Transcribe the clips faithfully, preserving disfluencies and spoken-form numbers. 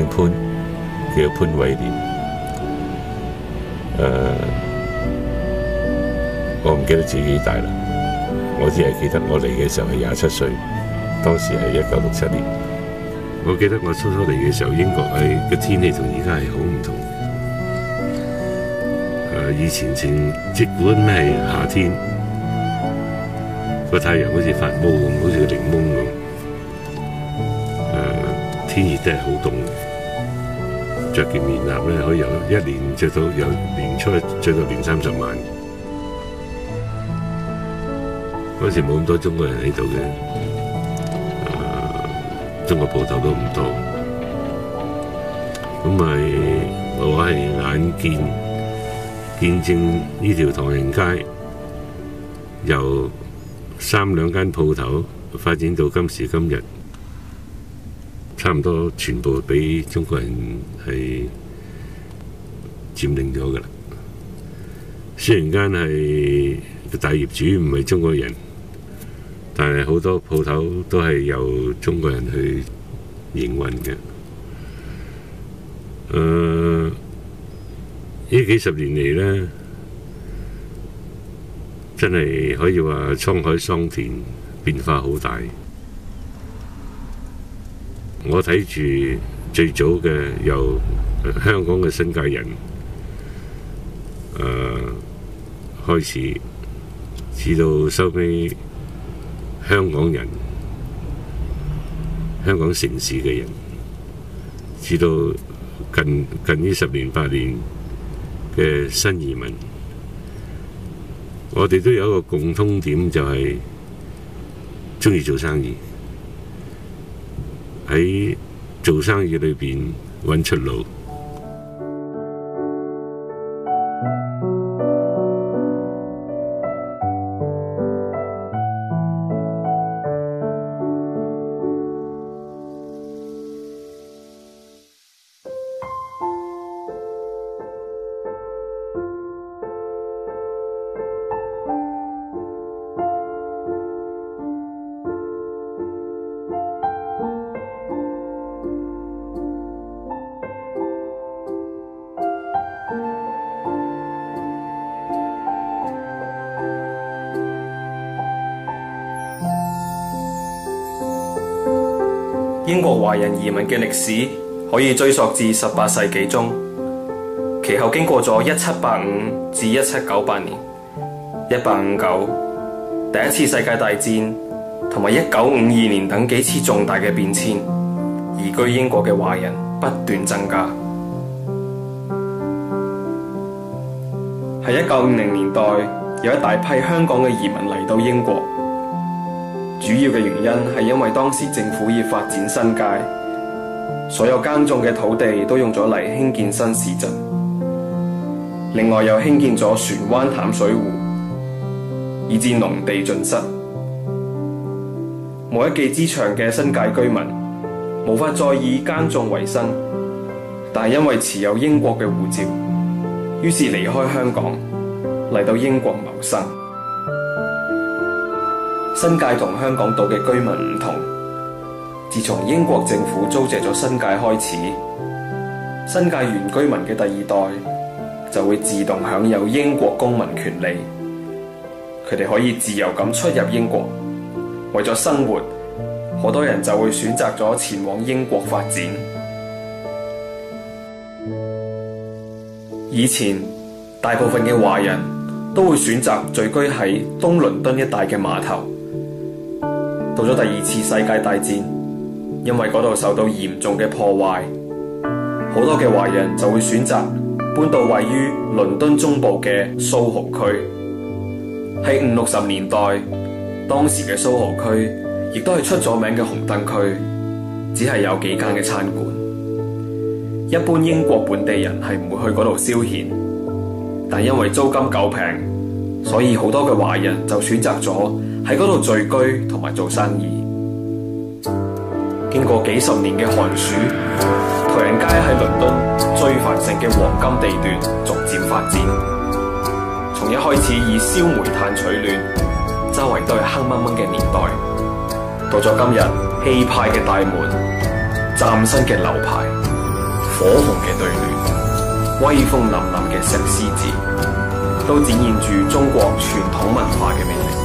姓潘，叫潘偉廉。誒、呃，我唔記得自己幾大啦，我只係記得我嚟嘅時候係廿七歲，當時係一九六七年。我記得我初初嚟嘅時候，英國係嘅天氣同而家係好唔同。誒、呃，以前前即管係夏天，個太陽好似發毛咁，好似個檸檬咁。誒、呃，天熱都係好凍嘅，着件棉衲咧可以由一年着到由年初着到年三十晚。嗰時冇咁多中國人喺度嘅，誒、呃，中國鋪頭都唔多，咁咪我係眼見見證呢條唐人街由三兩間鋪頭發展到今時今日，差唔多全部俾中國人係佔領咗㗎啦。雖然間係個大業主唔係中國人，但係好多鋪頭都係由中國人去營運嘅。誒、呃，呢幾十年嚟呢，真係可以話滄海桑田，變化好大。我睇住最早嘅由香港嘅新界人誒、呃、開始，至到收尾香港人、香港城市嘅人，至到近近呢十年八年嘅新移民，我哋都有一個共通點，就係鍾意做生意，喺做生意裏邊揾出路。 英國華人移民嘅歷史可以追溯至十八世紀中，其後經過咗一七八五至一七九八年、一八五九、第一次世界大戰同埋一九五二年等幾次重大嘅變遷，移居英國嘅華人不斷增加。喺一九五零年代，有一大批香港嘅移民嚟到英國。主要嘅原因係因為當時政府要發展新界，所有耕種嘅土地都用咗嚟興建新市鎮。另外又興建咗船灣淡水湖，以致農地盡失。冇一技之長嘅新界居民無法再以耕種為生，但係因為持有英國嘅護照，於是離開香港嚟到英國謀生。新界同香港島嘅居民唔同，自從英國政府租借咗新界開始，新界原居民嘅第二代就會自動享有英國公民權利，佢哋可以自由咁出入英國。為咗生活，好多人就會選擇咗前往英國發展。以前大部分嘅華人都會選擇聚居喺東倫敦一帶嘅碼頭。到咗第二次世界大戰，因為嗰度受到嚴重嘅破壞，好多嘅華人就會選擇搬到位於倫敦中部嘅蘇豪區。喺五六十年代，當時嘅蘇豪區亦都係出咗名嘅紅燈區，只係有幾間嘅餐館。一般英國本地人係唔會去嗰度消遣，但因為租金夠平，所以好多嘅華人就選擇咗喺嗰度聚居同埋做生意。經過幾十年嘅寒暑，唐人街喺倫敦最繁盛嘅黃金地段逐漸發展。從一開始以燒煤炭取暖，周圍都係黑掹掹嘅年代，到咗今日氣派嘅大門、嶄新嘅樓牌、 火紅嘅對聯、威風凜凜嘅石獅子，都展現住中國傳統文化嘅魅力。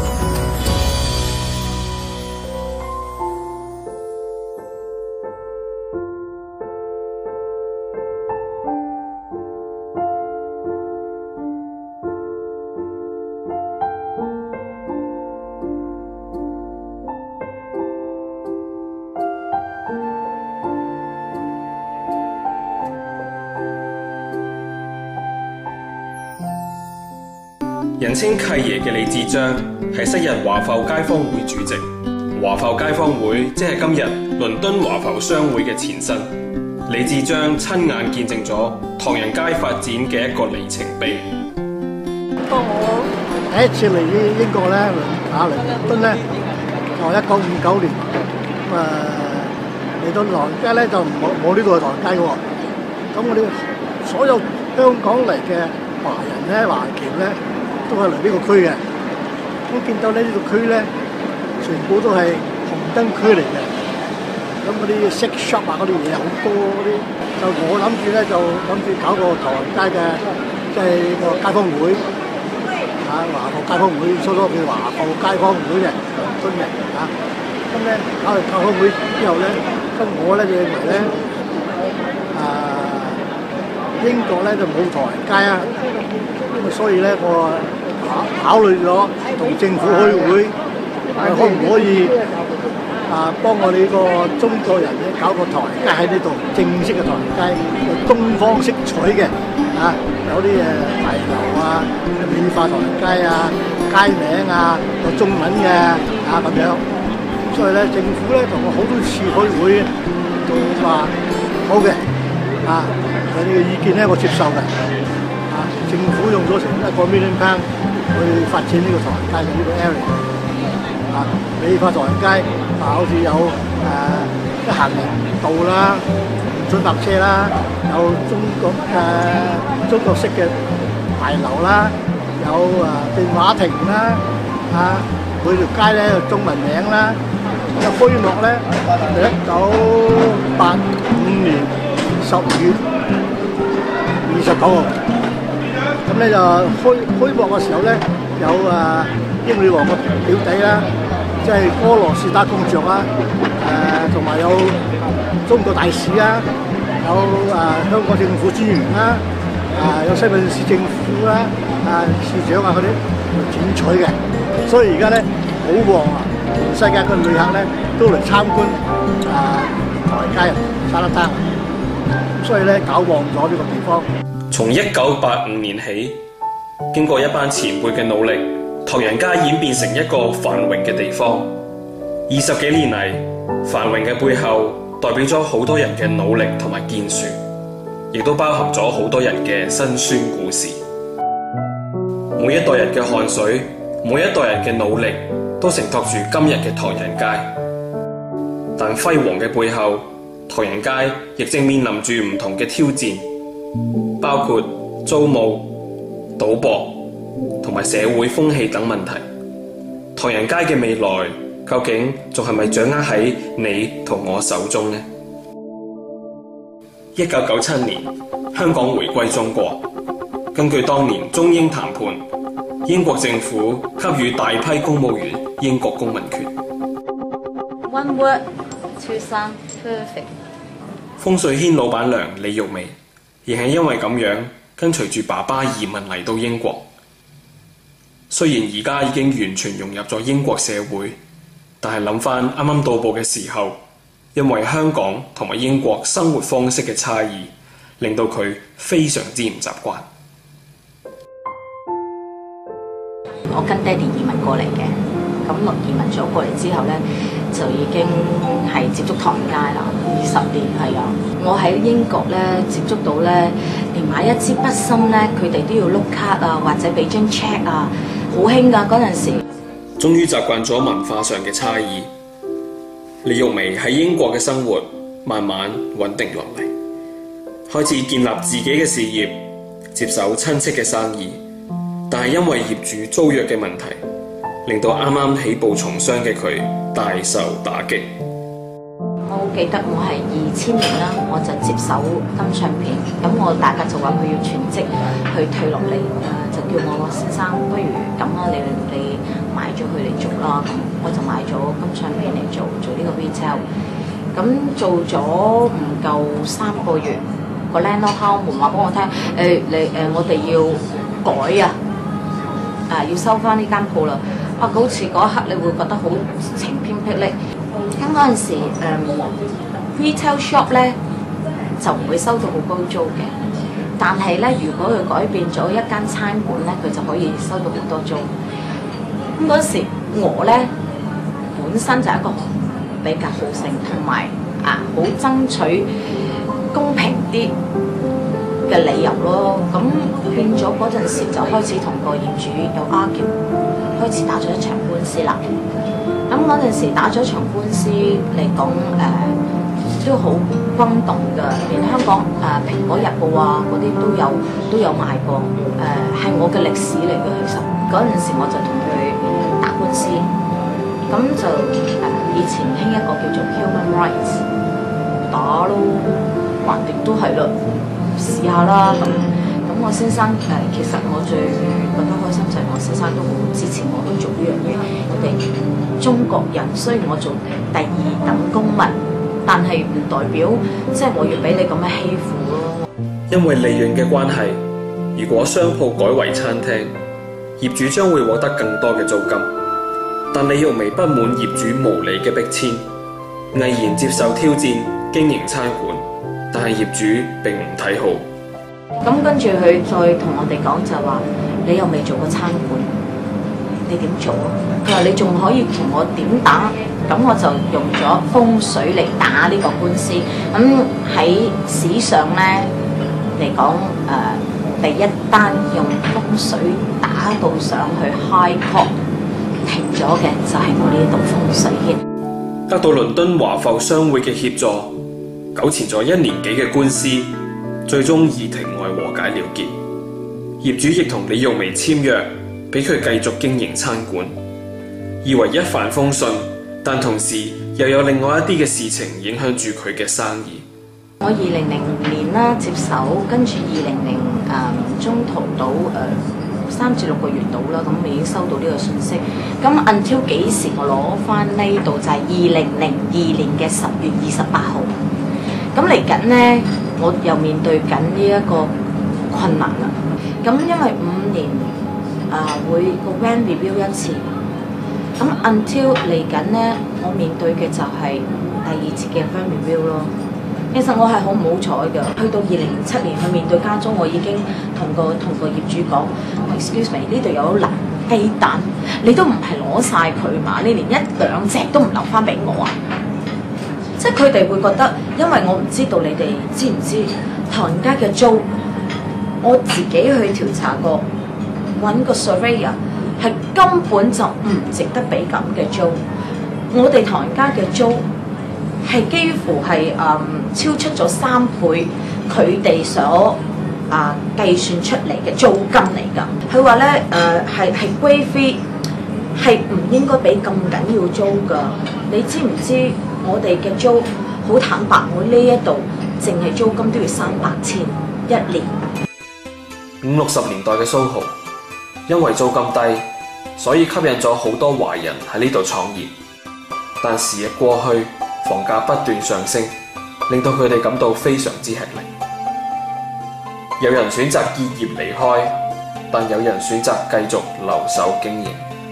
人稱契爺嘅李志章係昔日華埠街坊會主席。華埠街坊會即係今日倫敦華埠商會嘅前身。李志章親眼見證咗唐人街發展嘅一個里程碑。 當我第一次嚟英國咧，啊嚟倫敦咧，就一九五九年，咁啊嚟到唐人街咧就冇冇呢度係唐人街嘅喎。咁我哋所有香港嚟嘅華人咧、華僑咧，都係嚟呢個區嘅。咁見到咧呢個區咧，全部都係紅燈區嚟嘅。咁嗰啲 sex shop 啊，嗰啲嘢好多嗰啲，就我諗住咧就諗住搞個唐人街嘅，即係個街坊會，啊華埠街坊會，初初叫華埠街坊會嘅，倫敦嘅嚇。咁咧搞完街坊會之後咧，咁我咧就認為咧，啊英國咧就冇唐人街啊，咁啊所以咧我考考慮咗同政府開會，可唔可以啊幫我哋個中國人咧搞個唐人街喺呢度，正式嘅唐人街，有東方色彩嘅，啊有啲誒牌樓啊、美化唐人街啊、街名啊、有中文嘅啊咁樣。所以咧政府咧同我好多次開會都話好嘅，啊有啲嘅意見咧我接受嘅，啊政府用咗成一個 million pound 去發展呢個唐人街嘅呢個 area。啊，美化唐人街啊，好似有誒一行人道啦、水白車啦，有中國誒、呃、中國式嘅牌樓啦，有誒電話亭啦，啊每條街咧有中文名啦。咁啊開幕咧，一九八五年十月二十九號，咁咧就開開幕嘅時候咧，有誒英女王個表弟啦。即係哥羅士打公爵啦，誒同埋有中國大使啦，有誒、呃、香港政府專員啦，誒、呃、有西敏市政府啦，誒、呃、市長啊嗰啲剪彩嘅，所以而家咧好旺啊！全世界嘅旅客咧都嚟參觀誒唐人街、Chinatown，所以咧搞旺咗呢個地方。 從一九八五年起，經過一班前輩嘅努力，唐人街演變成一個繁榮嘅地方。二十幾年嚟，繁榮嘅背後代表咗好多人嘅努力同埋建樹，亦都包含咗好多人嘅辛酸故事。每一代人嘅汗水，每一代人嘅努力，都承托住今日嘅唐人街。但輝煌嘅背後，唐人街亦正面臨住唔同嘅挑戰，包括租務、賭博同埋社會風氣等問題。唐人街嘅未來究竟仲係咪掌握喺你同我手中呢？一九九七年，香港回歸中國。根據當年中英談判，英國政府給予大批公務員英國公民權。 One word, two sound, perfect。 豐瑞軒老闆娘李玉薇，亦係因為咁樣跟隨住爸爸移民嚟到英國。雖然而家已經完全融入咗英國社會，但係諗翻啱啱到埗嘅時候，因為香港同埋英國生活方式嘅差異，令到佢非常之唔習慣。 我跟爹哋移民過嚟嘅，咁落移民咗過嚟之後呢，就已經係接觸唐人街啦，二十年係啊。我喺英國呢，接觸到呢，連買一支筆芯呢，佢哋都要碌卡啊，或者俾張 check 啊。好興㗎嗰陣時， 終於習慣咗文化上嘅差異，李玉薇喺英國嘅生活慢慢穩定落嚟，開始建立自己嘅事業，接手親戚嘅生意。但係因為業主租約嘅問題，令到啱啱起步從商嘅佢大受打擊。 我我記得我係二千年啦，我就接手金唱片，咁我大家就話佢要全職去退落嚟，誒就叫我先生，不如咁啦，你你買咗佢嚟做啦，咁我就買咗金唱片嚟做做呢個 retail， 咁做咗唔夠三個月，個 landlord 敲門話幫我聽，誒你誒我哋要改啊，誒要收翻呢間鋪啦。啊！好似嗰一刻，你會覺得好晴天霹靂。咁嗰陣時，誒、嗯、retail shop 咧就唔會收到好高租嘅，但係咧，如果佢改變咗一間餐館咧，佢就可以收到好多租。咁嗰時我咧本身就係一個比較好勝，同埋啊好爭取公平啲嘅理由咯。咁變咗嗰陣時就開始同個業主有 argue。開始打咗一場官司啦。咁嗰陣時打咗一場官司嚟講，誒、呃、都好轟動㗎，連香港誒、呃《蘋果日報》啊嗰啲都有都有賣過。誒、呃、係我嘅歷史嚟嘅，其實嗰陣時我就同佢打官司，咁就誒、呃、以前興一個叫做 human rights 打咯，橫掂都係咯，試下啦咁。咁我先生誒、呃，其實我最覺得開心就係我先生都好支持我去做呢樣嘢。我哋中國人雖然我做第二等公民，但係唔代表即係我要俾你咁樣欺負咯。 因為利潤嘅關係，如果商鋪改為餐廳，業主將會獲得更多嘅租金。但李玉薇不滿業主無理嘅逼遷，毅然接受挑戰經營餐館，但係業主並唔睇好。 咁跟住佢再同我哋講就話，你又未做過餐館，你點做啊？佢話你仲可以同我點打？咁我就用咗風水嚟打呢個官司。咁喺史上咧嚟講，誒、呃、第一單用風水打到上去 High Court 停咗嘅就係我呢度風水嘅。 得到倫敦華埠商會嘅協助，糾纏咗一年幾嘅官司，最終以庭外和解了結。業主亦同李玉薇簽約，俾佢繼續經營餐館，以為一帆風順，但同時又有另外一啲嘅事情影響住佢嘅生意。 我二零零年啦接手，跟住二零零誒中途到誒三至六個月到啦，咁我已經收到呢個信息。咁 until 幾時我攞翻呢度就係二零零二年嘅十月二十八號。咁嚟緊呢，我又面對緊呢一個困難啦。咁因為五年啊、呃、會個 rent review 一次，咁 until 嚟緊呢，我面對嘅就係第二次嘅 rent review 咯。其實我係好唔好彩㗎，去到二零零七年去面對加租，我已經同個同個業主講 ，excuse me， 呢度有粒雞蛋，你都唔係攞晒佢嘛？你連一兩隻都唔留翻俾我啊！即係佢哋會覺得，因為我唔知道你哋知唔知唐人街嘅租，我自己去調查過，揾個 surveyor 係根本就唔值得俾咁嘅租。我哋唐人街嘅租係幾乎係誒、嗯、超出咗三倍佢哋所啊、呃、計算出嚟嘅租金嚟㗎。佢話咧誒係係 grade three 係唔應該俾咁緊要租㗎。你知唔知我哋嘅租好坦白，我呢一度淨係租金都要三百千一年。 五六十年代嘅蘇豪，因為租金低，所以吸引咗好多華人喺呢度創業。但時日過去，房價不斷上升，令到佢哋感到非常之吃力。有人選擇結業離開，但有人選擇繼續留守經營。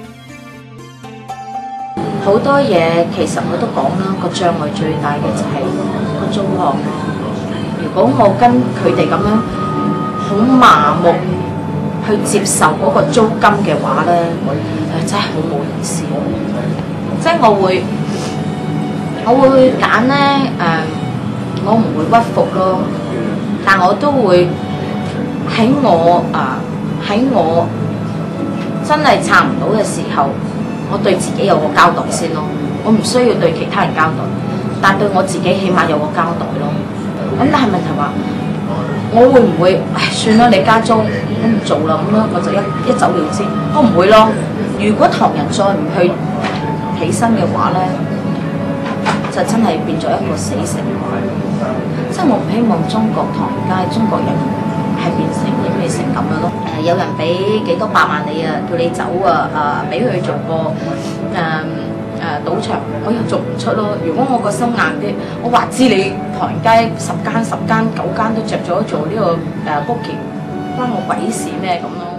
好多嘢其實我都講啦，個障礙最大嘅就係個租項咯。如果我跟佢哋咁樣好麻木去接受嗰個租金嘅話咧，誒真係好冇意思。即係我會我會揀咧誒，我唔會屈服咯，但我都會喺我啊喺、呃、我真係撐唔到嘅時候，我對自己有個交代先咯。我唔需要對其他人交代，但對我自己起碼有個交代咯。咁但係問題話，我會唔會唉算啦？你加租，我唔做啦，咁樣我就一一走了之。我唔會咯。如果唐人再唔去起身嘅話咧， 就真係變咗一個死城。即係我唔希望中國唐人街中國人係變成英美城咁樣咯。誒、呃、有人俾幾多百萬你啊，叫你走啊，啊俾佢做個誒誒賭場，我又做唔出咯。如果我個心硬啲，我話知你唐人街十間十間九間都着咗做呢、這個誒 booking，關我鬼事咩咁咯？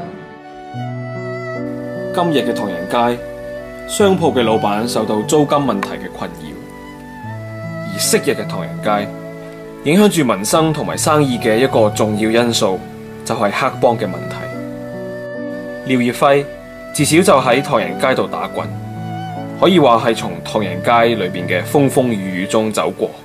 今日嘅唐人街，商鋪嘅老闆受到租金問題嘅困擾，而昔日嘅唐人街，影響住民生同埋生意嘅一個重要因素，就係黑幫嘅問題。廖業輝自小就喺唐人街度打滾，可以話係從唐人街裏邊嘅風風雨雨中走過。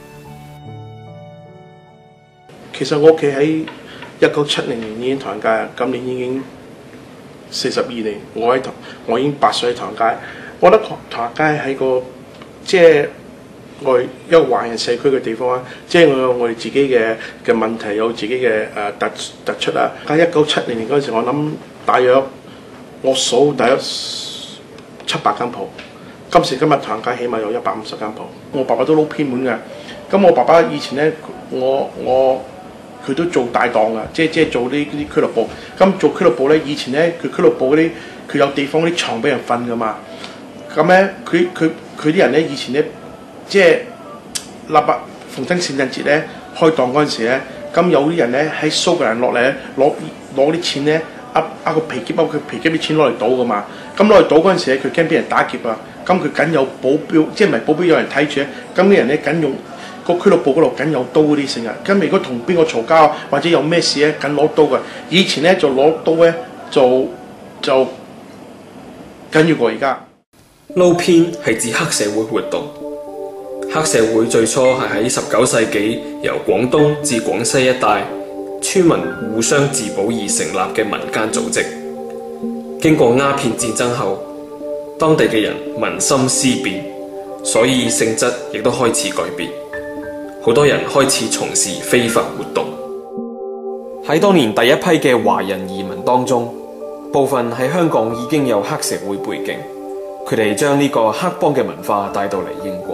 其實我屋企喺一九七零年已經唐人街，今年已經四十二年。我喺唐，我已經八歲喺唐人街。我覺得唐人街係個即係我哋一個華人社區嘅地方啊，即係我有我哋自己嘅嘅問題，有自己嘅誒、呃、突突出啊。喺一九七零年嗰陣時，我諗大約我數大約七百間鋪。今時今日唐人街起碼有一百五十間鋪。我爸爸都撈偏門嘅，咁我爸爸以前咧，我我佢都做大檔噶，即係即係做呢啲俱樂部。咁做俱樂部咧，以前咧佢俱樂部嗰啲佢有地方啲床俾人瞓噶嘛。咁咧佢佢佢啲人咧以前咧。即係立白逢親聖誕節咧開檔嗰陣時咧，咁有啲人咧喺蘇格蘭落嚟咧攞攞啲錢咧，呃呃個皮夾包佢皮夾啲錢攞嚟賭噶嘛。咁攞嚟賭嗰陣時咧，佢驚俾人打劫啊。咁佢緊有保鏢，即係唔係保鏢有人睇住咧？咁啲人咧緊用個俱樂部嗰度緊有刀嗰啲成日。咁如果同邊個嘈交或者有咩事咧，緊攞刀嘅。以前咧就攞刀咧就就緊要過而家。 撈偏係指黑社會活動。黑社會最初係喺十九世紀由廣東至廣西一帶村民互相自保而成立嘅民間組織。經過鴉片戰爭後，當地嘅人民心思變，所以性質亦都開始改變。好多人開始從事非法活動。喺當年第一批嘅華人移民當中，部分喺香港已經有黑社會背景，佢哋將呢個黑幫嘅文化帶到嚟英國。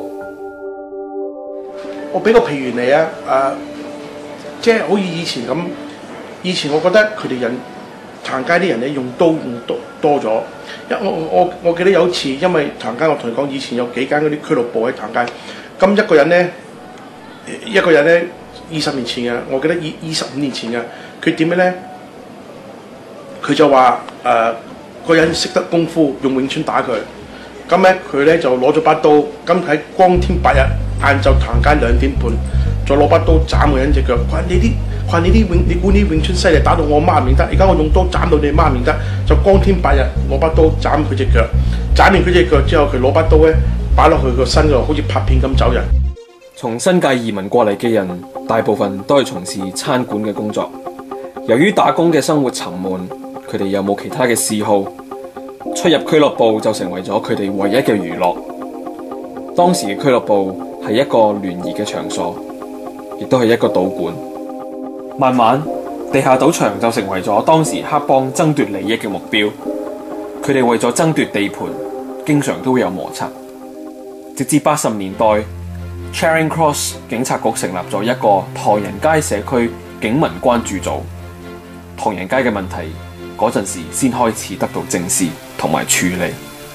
我俾個譬如你啊，誒、呃，即係好似以前咁。以前我覺得佢哋人唐人街啲人咧用刀用多多咗。一我我我記得有一次，因為唐人街，我同你講，以前有幾間嗰啲俱樂部喺唐人街。咁一個人咧，一個人咧，二十年前嘅，我記得二二十五年前嘅，佢點樣咧？佢就話誒，呃個人識得功夫，用詠春打佢。咁咧，佢咧就攞咗把刀，咁喺光天白日。晏晝唐人街兩點半，再攞把刀斬個人隻腳。佢話你啲，佢話你啲永，你估你詠春犀利，打到我媽唔認得。而家我用刀斬到你媽唔認得，就光天白日攞把刀斬佢隻腳。斬完佢隻腳之後，佢攞把刀咧擺落去個身度，好似拍片咁走人。 從新界移民過嚟嘅人，大部分都係從事餐館嘅工作。由於打工嘅生活沉悶，佢哋又冇其他嘅嗜好，出入俱樂部就成為咗佢哋唯一嘅娛樂。當時嘅俱樂部係一個聯誼嘅場所，亦都係一個賭館。慢慢，地下賭場就成為咗當時黑幫爭奪利益嘅目標。佢哋為咗爭奪地盤，經常都會有摩擦。直至八十年代 ，Charing Cross 警察局成立咗一個唐人街社區警民關注組，唐人街嘅問題嗰陣時先開始得到正視同埋處理。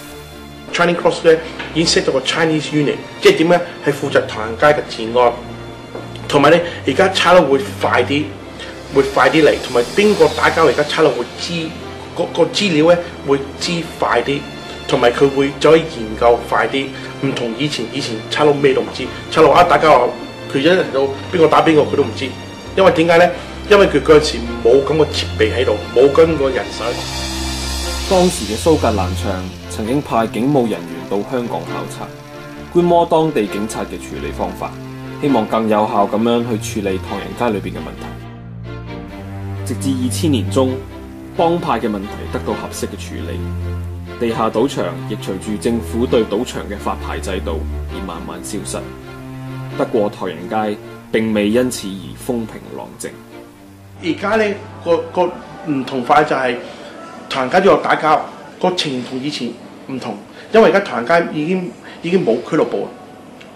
Charing Cross 咧已經 set 咗個 Chinese unit， 即係點咧？係負責唐人街嘅治安，同埋咧而家差佬會快啲，會快啲嚟，同埋邊個打交而家差佬會知個個資料咧會知快啲，同埋佢會再研究快啲，唔同以前以前差佬咩都唔知，差佬一打交佢一日到邊個打邊個佢都唔知，因為點解咧？因為佢嗰陣時冇咁個設備喺度，冇跟個人手。 當時嘅蘇格蘭場曾經派警務人員到香港考察，觀摩當地警察嘅處理方法，希望更有效咁樣去處理唐人街裏邊嘅問題。直至二千年中，幫派嘅問題得到合適嘅處理，地下賭場亦隨住政府對賭場嘅發牌制度而慢慢消失。不過唐人街並未因此而風平浪靜。 而家咧個個唔同法就係、是。唐人街都有打交，個情形同以前唔同，因為而家唐人街已經已經冇俱樂部，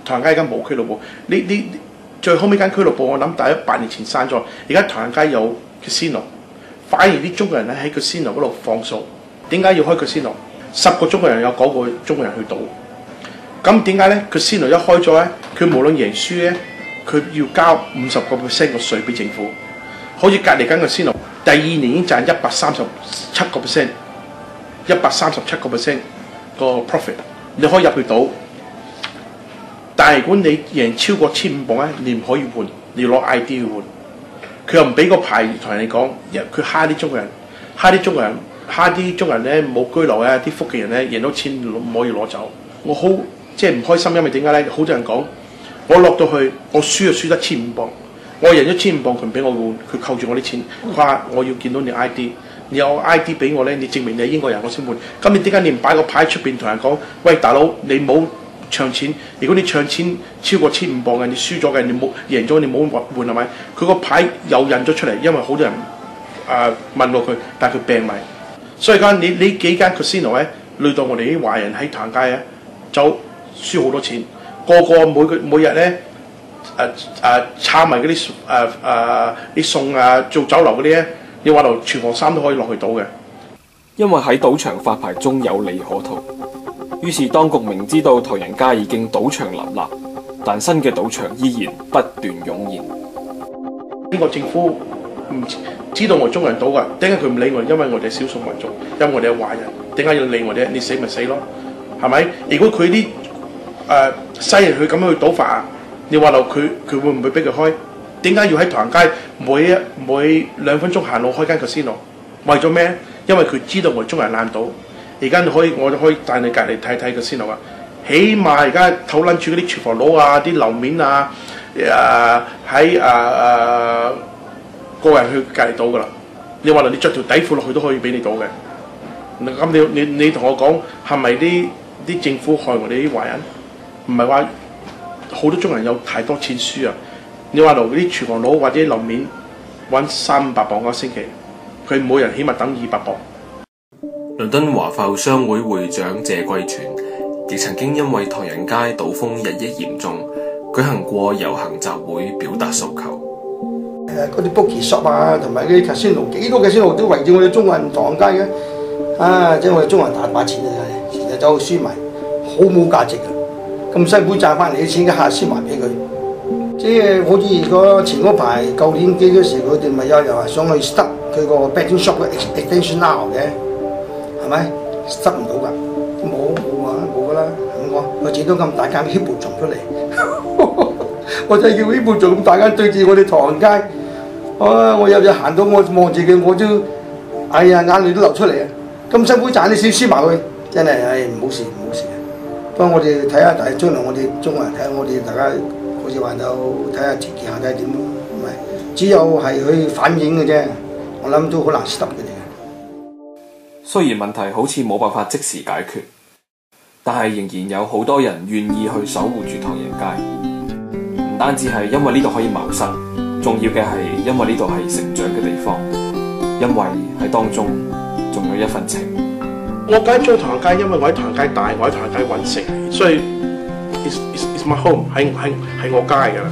唐人街而家冇俱樂部，呢呢最後尾間俱樂部我諗大約八年前閂咗，而家唐人街有 casino， 反而啲中國人咧喺 casino 嗰度放數。點解要開 casino？ 十個中國人有九個中國人去賭。咁點解咧 ？casino 一開咗咧，佢無論贏輸咧，佢要交五十個 percent 個稅俾政府。好似隔離間 casino，第二年已經賺一百三十七個 percent， 一百三十七個 percent 個 profit， 你可以入去賭。但係如果你贏超過千五磅咧，你唔可以換，你要攞 I D 去換。佢又唔俾個牌同人哋講，佢蝦啲中國人，蝦啲中國人，蝦啲中國人咧冇居留啊，啲福建人咧贏到錢唔可以攞走。我好即係唔開心，因為點解咧？好多人講，我落到去，我輸就輸得千五磅，我贏咗千五磅，佢唔俾我換，佢扣住我啲錢，佢話我要見到你 I D， 你有 I D 俾我咧，你證明你係英國人，我先換。咁你點解你唔擺個牌出邊同人講？喂，大佬，你冇唱錢，如果你唱錢超過千五磅嘅，你輸咗嘅，你冇贏咗，你冇換係咪？佢個牌又印咗出嚟，因為好多人誒、呃、問過佢，但係佢病埋，所以講你呢幾間 casino 咧，累到我哋啲華人喺唐街咧，就輸好多錢，個個每個每日咧誒誒炒埋嗰啲誒誒啲餸啊，做酒樓嗰啲咧，你話到廚房衫都可以落去賭嘅， 因為喺賭場發牌中有利可圖。於是當局明知道唐人街已經賭場林立，但新嘅賭場依然不斷湧現。 呢個政府唔知道我中國人賭㗎，點解佢唔理我？因為我哋少數民族，因為我哋係華人，點解要理我哋？你死咪死咯，係咪？如果佢啲誒西人去咁樣去賭法啊，你話到佢佢會唔會俾佢開？點解要喺唐人街每一每兩分鐘行路開間 casino？為咗咩？因為佢知道我哋中國人爛賭。而家你可以，我就可以帶你隔離睇睇個先路啊！起碼而家偷撚住嗰啲廚房佬啊、啲樓面啊，誒喺誒誒個人去隔離賭噶啦。你話啦，你着條底褲落去都可以俾你賭嘅。咁你你你同我講係咪啲啲政府害我哋啲華人？唔係話好多中國人有太多錢輸啊！你話嚟嗰啲廚房佬或者樓面揾三五百磅一個星期，佢每人起碼等二百磅。 倫敦華埠商會會長謝貴全亦曾經因為唐人街賭風日益嚴重，舉行過遊行集會表達訴求。 誒嗰啲 bookie shop 啊，同埋嗰啲 casino， 幾多 casino都圍住我哋中國人唐人街嘅，啊！即係我哋中國人大把錢啊，成日走去輸埋，好冇價值嘅，咁辛苦賺翻嚟啲錢，一下輸埋俾佢。即係好似個前嗰排舊年幾嗰時，佢哋咪有人話想去 start 佢個 betting shop 嘅 extension now 嘅。係咪塞唔到㗎？冇冇啊冇㗎啦！咁講，我整到咁大間 hip 蟲出嚟，我真係叫 hip 蟲咁大間對住我哋唐人街，啊！我有日行到我望住佢，我都哎呀眼淚都流出嚟啊！咁辛苦賺啲錢輸埋佢，真係唉唔好事唔好事啊！不過我哋睇下，但係將來我哋中國人睇下，我哋大家好似話有睇下條件下睇下點咯，唔係只有係去反映嘅啫，我諗都好難 stop 佢哋。 雖然問題好似冇辦法即時解決，但係仍然有好多人願意去守護住唐人街。唔單止係因為呢度可以謀生，重要嘅係因為呢度係成長嘅地方，因為喺當中仲有一份情。 我揀咗唐人街，因為我喺唐人街大，我喺唐人街揾食，所以 it's, it's, it's my home， 係係係我家㗎啦。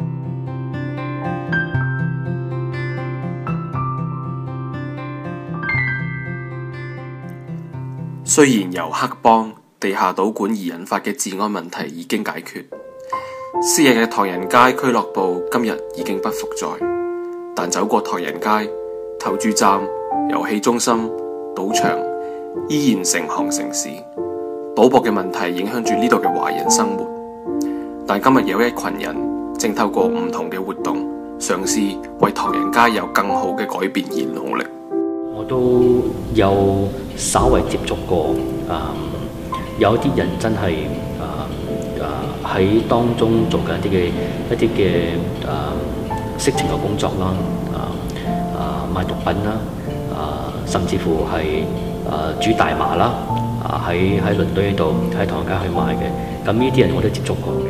雖然由黑幫、地下賭館而引發嘅治安問題已經解決，昔日嘅唐人街俱樂部今日已經不復在，但走過唐人街、投注站、遊戲中心、賭場，依然成行成市。賭博嘅問題影響住呢度嘅華人生活，但今日有一群人正透過唔同嘅活動，嘗試為唐人街有更好嘅改變而努力。 我都有稍為接觸過，啊、嗯，有啲人真係啊啊喺當中做緊一啲嘅一啲嘅啊色情嘅工作啦，啊啊賣毒品啦，啊甚至乎係啊煮大麻啦，啊喺喺倫敦呢度喺唐人街去賣嘅，咁呢啲人我都接觸過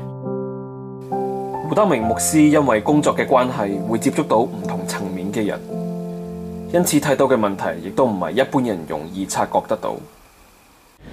嘅。 胡德明牧師因為工作嘅關係，會接觸到唔同層面嘅人。因此睇到嘅問題，亦都唔係一般人容易察覺得到。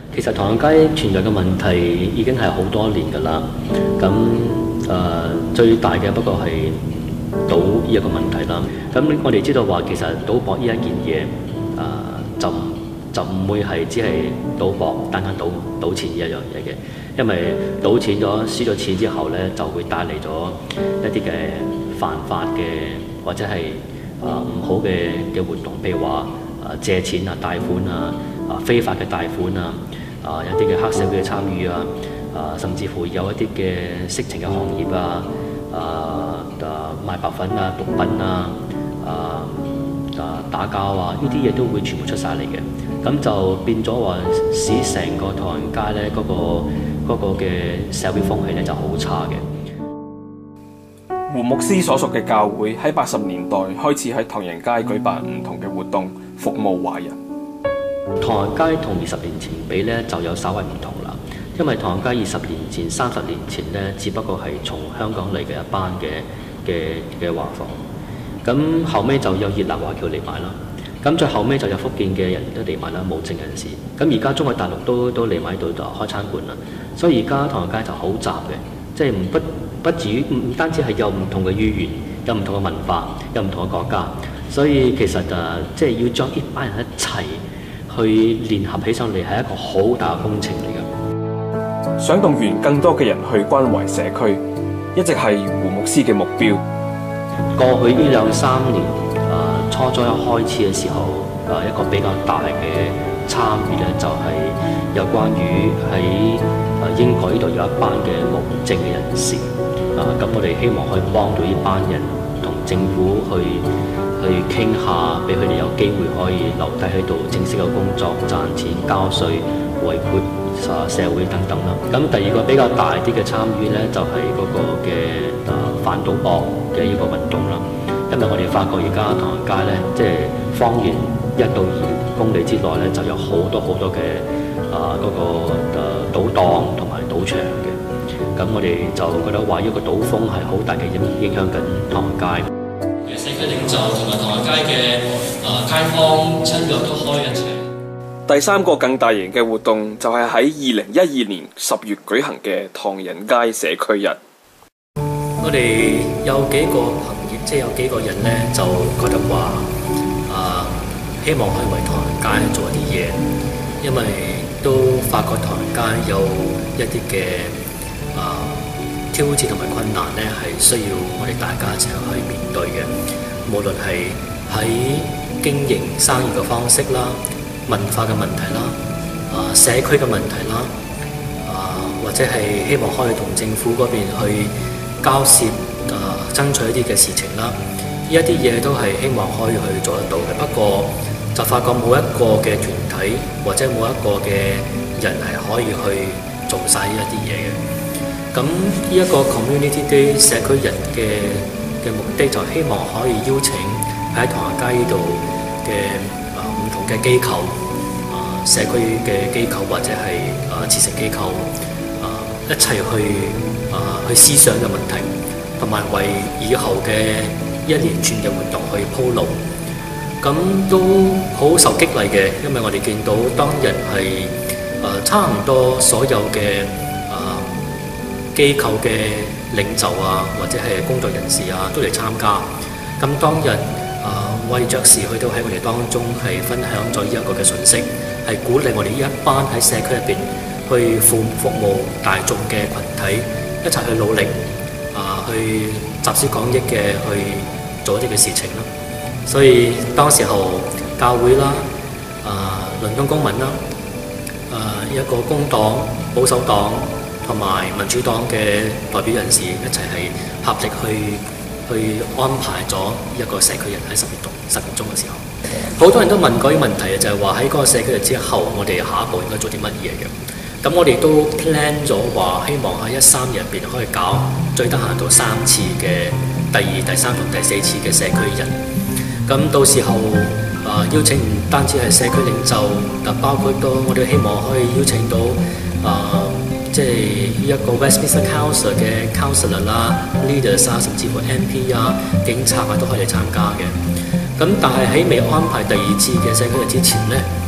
其實唐人街存在嘅問題已經係好多年㗎啦。咁誒、呃、最大嘅不過係賭呢一個問題啦。咁我哋知道話其實賭博呢一件嘢誒、呃、就就唔會係只係賭博單單賭賭錢呢一樣嘢嘅，因為賭錢咗輸咗錢之後咧，就會帶嚟咗一啲嘅犯法嘅或者係誒唔好嘅嘅活動，譬如話誒借錢啊、貸款啊、啊非法嘅貸款啊。啊，有啲嘅黑社會嘅參與啊，啊，甚至乎有一啲嘅色情嘅行業啊，啊啊賣白粉啊、毒品啊，啊啊打交啊，呢啲嘢都會全部出晒嚟嘅，咁就變咗話使成個唐人街咧嗰、嗰個嘅、嗰個、社會風氣咧就好差嘅。 胡牧師所屬嘅教會喺八十年代開始喺唐人街舉辦唔同嘅活動，服務華人。 唐人街同二十年前比咧就有稍為唔同啦，因為唐人街二十年前、三十年前咧，只不過係從香港嚟嘅一班嘅嘅嘅華埠，咁後尾就有越南華僑嚟買啦，咁再後尾就有福建嘅人都嚟買啦，無證人士，咁而家中國大陸都都嚟買到就開餐館啦，所以而家唐人街就好雜嘅，即係唔不不至於唔唔單止係有唔同嘅語言，有唔同嘅文化，有唔同嘅國家，所以其實誒即係要將呢班人一齊去聯合起上嚟係一個好大嘅工程嚟嘅。 想動員更多嘅人去關懷社區，一直係胡牧師嘅目標。 過去呢兩三年，誒、呃、初初一開始嘅時候，誒、呃、一個比較大嘅參與咧，就係、是、有關於喺誒英國呢度有一班嘅無證嘅人士，啊、呃、咁我哋希望可以幫到呢班人同政府去。去傾下，俾佢哋有機會可以留低喺度正式嘅工作、賺錢、交稅、維護社會等等啦。咁第二個比較大啲嘅參與咧，就係、是、嗰個嘅誒、呃、反賭博嘅呢個運動啦。因為我哋發覺而家唐人街咧，即係方圓一到二公里之內咧，就有好多好多嘅誒嗰個誒賭檔同埋賭場嘅。咁我哋就覺得話呢個賭風係好大嘅影影響緊唐人街。 社區領袖同埋唐人街嘅誒街坊親友都開一齊。 第三個更大型嘅活動就係喺二零一二年十月舉行嘅唐人街社區日。 我哋有幾個朋友，即係有幾個人咧，就覺得話誒、呃、希望可以為唐人街做一啲嘢，因為都發覺唐人街有一啲嘅誒。呃挑戰同埋困難咧，係需要我哋大家一齊去面對嘅。無論係喺經營生意嘅方式啦、文化嘅問題啦、啊社區嘅問題啦，啊或者係希望可以同政府嗰邊去交涉啊，爭取一啲嘅事情啦。呢一啲嘢都係希望可以去做得到嘅。不過就發覺冇一個嘅團體或者冇一個嘅人係可以去做晒呢一啲嘢嘅。咁呢一個 community day 社區日嘅嘅目的就希望可以邀請喺唐人街呢度嘅啊唔同嘅機構啊、呃、社區嘅機構或者係啊慈誠機構啊、呃、一齊去啊、呃、去思想嘅問題，同埋為以後嘅一連串嘅活動去鋪路。咁都好受激勵嘅，因為我哋見到當日係啊、呃、差唔多所有嘅機構嘅領袖啊，或者係工作人士啊，都嚟參加。咁當日啊，為爵士去到喺我哋當中係分享咗呢一個嘅訊息，係鼓勵我哋呢一班喺社區入邊去服服務大眾嘅群體，一齊去努力啊，去集思廣益嘅去做一啲嘅事情咯。所以當時候教會啦、啊倫敦公民啦、啊一個工黨、保守黨同埋民主黨嘅代表人士一齊係合力去去安排咗一個社區日喺十月中十月中嘅時候，好多人都問過啲問題啊，就係話喺嗰個社區日之後，我哋下一步應該做啲乜嘢嘅？咁我哋都 plan 咗話，希望喺一三年入邊可以搞最得閒到三次嘅第二、第三同第四次嘅社區日。咁到時候啊、呃，邀請唔單止係社區領袖，但包括到我哋希望可以邀請到啊。呃即係一個 Westminster Council 嘅 Councillor 啦、Leaders 啊，甚至乎 M P 啊、警察啊都可以嚟參加嘅。咁但係喺未安排第二次嘅社區日之前咧，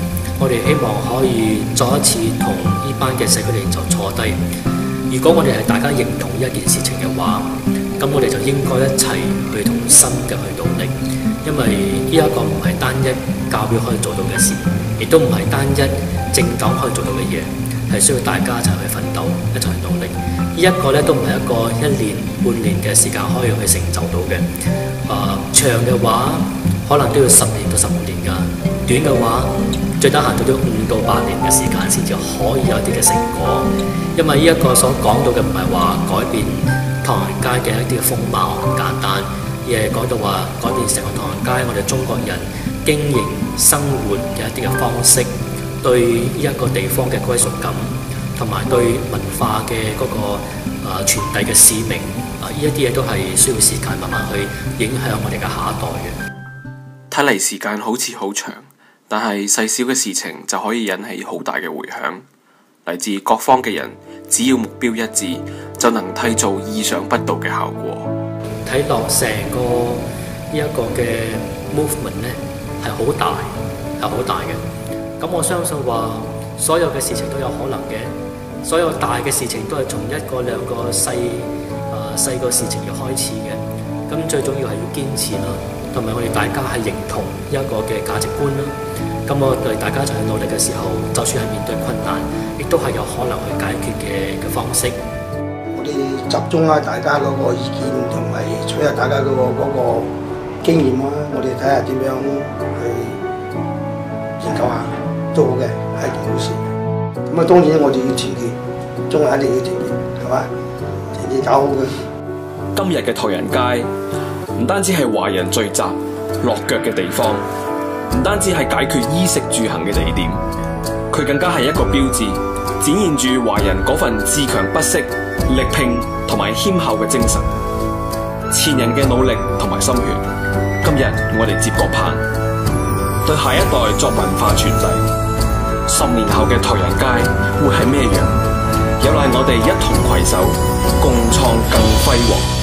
我哋希望可以再一次同呢班嘅社區領袖坐低。如果我哋係大家認同呢一件事情嘅話，咁我哋就應該一齊去同心嘅去努力，因為呢一個唔係單一教會可以做到嘅事，亦都唔係單一政黨可以做到嘅嘢，係需要大家一齊去奮鬥，一齊去努力。呢一個咧都唔係一個一年半年嘅時間可以去成就到嘅。誒、呃、長嘅話可能都要十年到十五年㗎，短嘅話最低限度都要五到八年嘅時間先至可以有一啲嘅成果。因為呢一個所講到嘅唔係話改變唐人街嘅一啲嘅風貌咁簡單，而係講到話改變成個唐人街我哋中國人經營生活嘅一啲嘅方式，對呢一個地方嘅歸屬感，同埋對文化嘅嗰、那個誒傳遞嘅使命，啊呢一啲嘢都係需要時間慢慢去影響我哋嘅下一代嘅。 睇嚟時間好似好長，但係細小嘅事情就可以引起好大嘅迴響。嚟自各方嘅人，只要目標一致，就能締造意想不到嘅效果。 睇落成個呢一個嘅 movement 咧係好大，係好大嘅。咁我相信話，所有嘅事情都有可能嘅，所有大嘅事情都係從一個兩個細啊細個事情要開始嘅。咁最重要係要堅持啦，同埋我哋大家係認同一個嘅價值觀啦。咁我哋大家一齊去努力嘅時候，就算係面對困難，亦都係有可能去解決嘅嘅方式。 我哋集中下大家嗰個意見，同埋取下大家嗰、嗰個嗰、嗰個經驗啦。我哋睇下點樣去研究下，都好嘅，係件好事。咁啊，當然我哋要團結，中華一定要團結，係嘛？團結搞好佢。 今日嘅唐人街唔單止係華人聚集落腳嘅地方，唔單止係解決衣食住行嘅地點，佢更加係一個標誌，展現住華人嗰份自強不息、力拼同埋謙厚嘅精神。前人嘅努力同埋心血，今日我哋接過棒，對下一代作文化傳遞。十年後嘅唐人街會係咩樣？有賴我哋一同攜手，共創更輝煌。